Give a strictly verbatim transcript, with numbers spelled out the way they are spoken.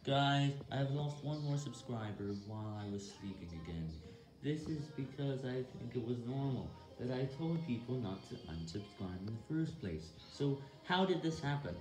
Guys, I've lost one more subscriber while I was sleeping again. This is because I think it was normal that I told people not to unsubscribe in the first place. So how did this happen?